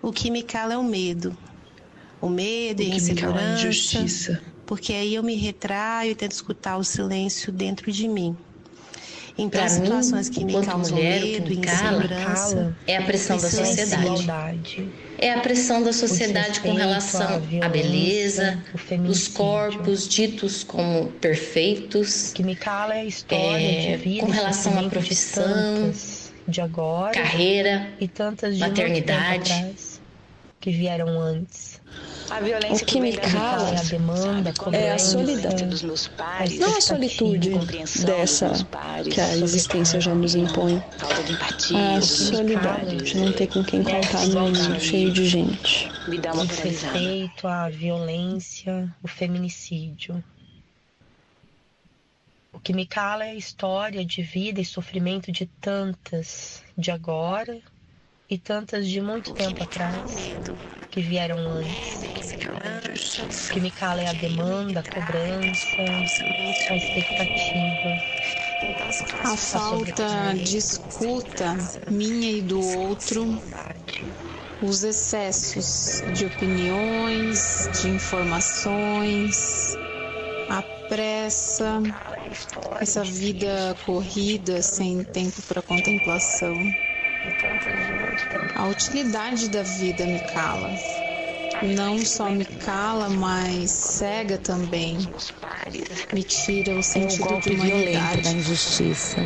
O que me cala é o medo. O medo e a insegurança. Porque aí eu me retraio e tento escutar o silêncio dentro de mim. Então, pra situações mim, que me enquanto causam mulher, medo o e que me cala insegurança é a pressão da sociedade. É a pressão da sociedade com relação à beleza, os corpos ditos como perfeitos, O que me cala é a história de vida com relação à profissão, de agora carreira, e tantas de maternidade. muito tempo atrás, que vieram antes. A violência o que me cala é a demanda, é a solidão. Não a solitude dessa que a existência já nos impõe. A solidão de não ter com quem contar no mundo cheio de gente. O desrespeito, a violência, o feminicídio. O que me cala é a história de vida e sofrimento de tantas de agora e tantas de muito tempo atrás, que vieram antes. O que me cala é a demanda, a cobrança, a expectativa. A falta de escuta minha e do outro, os excessos de opiniões, de informações, a pressa, essa vida corrida sem tempo para contemplação. A utilidade da vida me cala. Não só me cala, mas cega também. Me tira o sentido de humanidade. Da injustiça.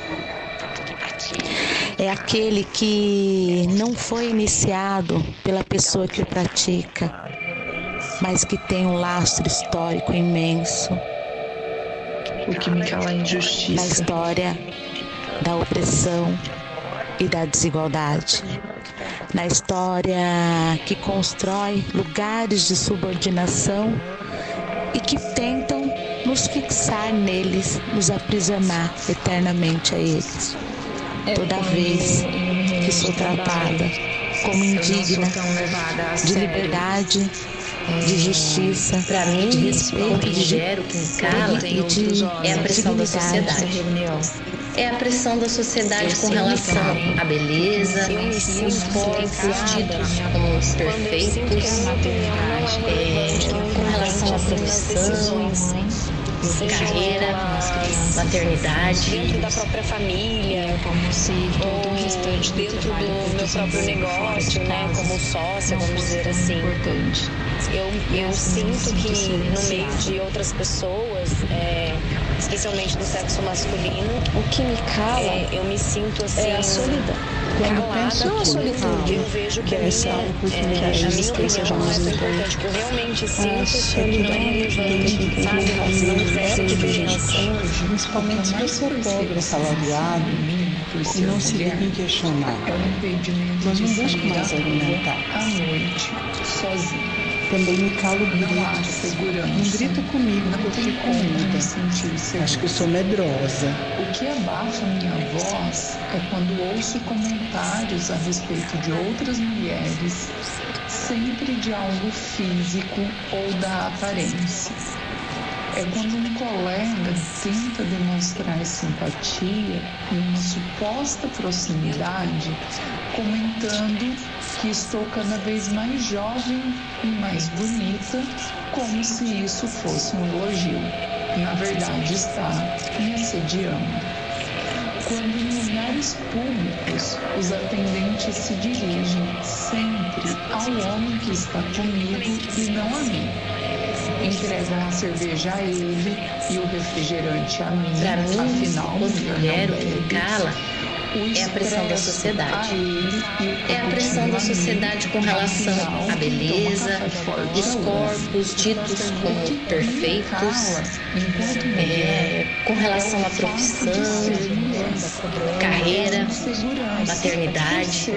É aquele que não foi iniciado pela pessoa que o pratica, mas que tem um lastro histórico imenso. O que me cala é a injustiça. Na história da opressão e da desigualdade. Na história que constrói lugares de subordinação e que tentam nos fixar neles, nos aprisionar eternamente a eles. Toda vez que sou tratada como indigna de liberdade, de justiça, pra mim, de respeito, de gero, que me cala, é a pressão da sociedade. É a pressão da sociedade com relação à beleza, os corpos ditos como perfeitos, com relação à profissão, carreira, maternidade. Dentro da própria família, ou dentro do meu próprio negócio, né, como sócia, vamos dizer assim. Eu sinto que no meio de outras pessoas, especialmente do sexo masculino, o que me cala eu me sinto assim, é a solidão. Calada, Não a solitude, eu vejo que a minha opinião não é tão importante, que eu realmente sinto que não é relevante, sabe? Não serve de geração. Principalmente se você pega assalariado e não se liga em questionar. Mas não busco mais argumentar. À noite, sozinho. Também me calo o grito. Não há segurança. Não grita comigo, não porque eu fico com medo. Acho que eu sou medrosa. O que abafa minha voz é quando ouço comentários a respeito de outras mulheres, sempre de algo físico ou da aparência. É quando um colega tenta demonstrar simpatia e uma suposta proximidade, comentando que estou cada vez mais jovem e mais bonita, como se isso fosse um elogio. Na verdade, está me assediando. Quando em lugares públicos os atendentes se dirigem sempre ao homem que está comigo e não a mim. Entregam a cerveja a ele e o refrigerante a mim. Pra mim, afinal, mulher, o que me cala é a pressão da sociedade. É a pressão da sociedade com relação à beleza, os corpos ditos como perfeitos, com relação à profissão, carreira, maternidade.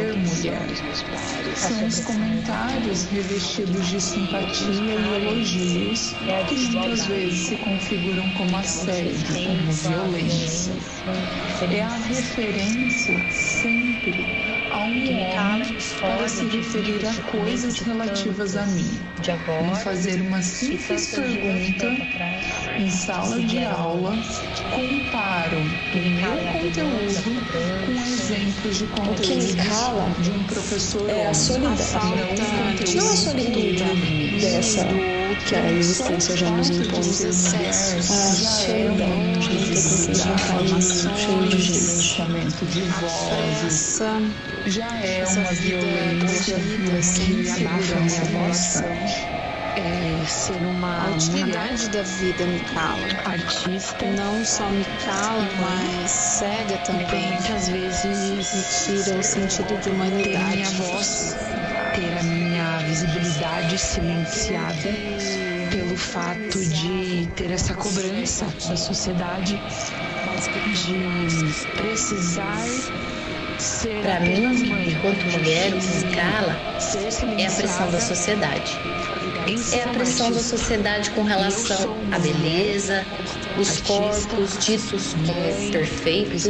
São os comentários revestidos de simpatia e elogios que muitas vezes se configuram como assédio, como violência. É a referência sempre ao um homem para se referir a coisas relativas a mim. Me fazer uma simples pergunta em sala de aula, comparo o meu conteúdo com exemplos de conteúdo de um professor é a solidão, não a solitude dessa que a existência já nos impõe. A solidão de não ter com quem contar, cheio de gente. De vozes, já é uma violência que abaixa a minha voz. Ser uma a utilidade da vida me cala. Artista não só me cala, mas cega também. Muitas vezes me tira o sentido de humanidade. Ter minha voz, ter a minha visibilidade silenciada pelo fato de ter essa cobrança da sociedade de precisar ser. Para mim, enquanto mulher, o que me cala é a pressão da sociedade. É a pressão da sociedade com relação à beleza, os corpos ditos como perfeitos,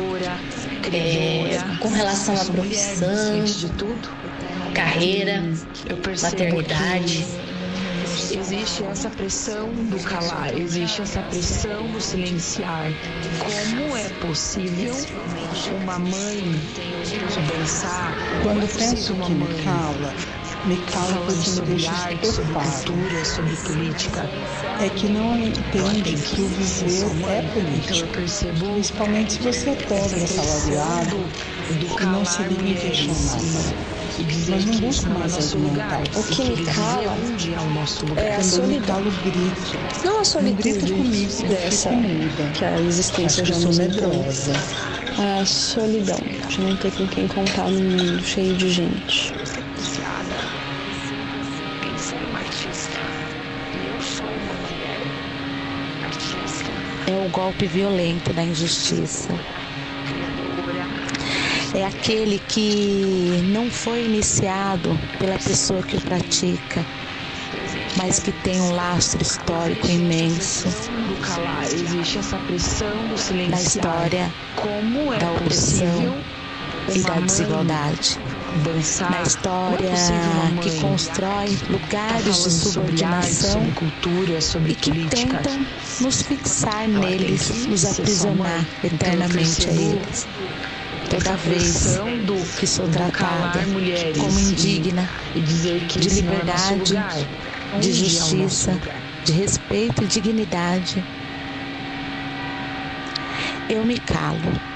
com relação à profissão, carreira, maternidade. Existe essa pressão do calar, existe essa pressão do silenciar. Como é possível uma mãe dançar? Quando penso que me cala porque me deixa estupefado. Sobre política. É que não entende que o viver é política. Principalmente se você é pobre, assalariado e não se liga em questionar. Mas não busco mais argumentar. O que me cala é a solidão. Grito. Não a solitude grita comigo, dessa que a existência já nos impõe. A solidão de não ter com quem contar num mundo cheio de gente. É o golpe violento da injustiça. É aquele que não foi iniciado pela pessoa que o pratica, mas que tem um lastro histórico imenso existe essa pressão do silenciar. Na história da opressão e da desigualdade. Na história que constrói lugares de subordinação e que tentam nos fixar neles, nos aprisionar eternamente a eles. Toda vez que sou tratada como indigna de liberdade, de justiça, de respeito e dignidade, eu me calo.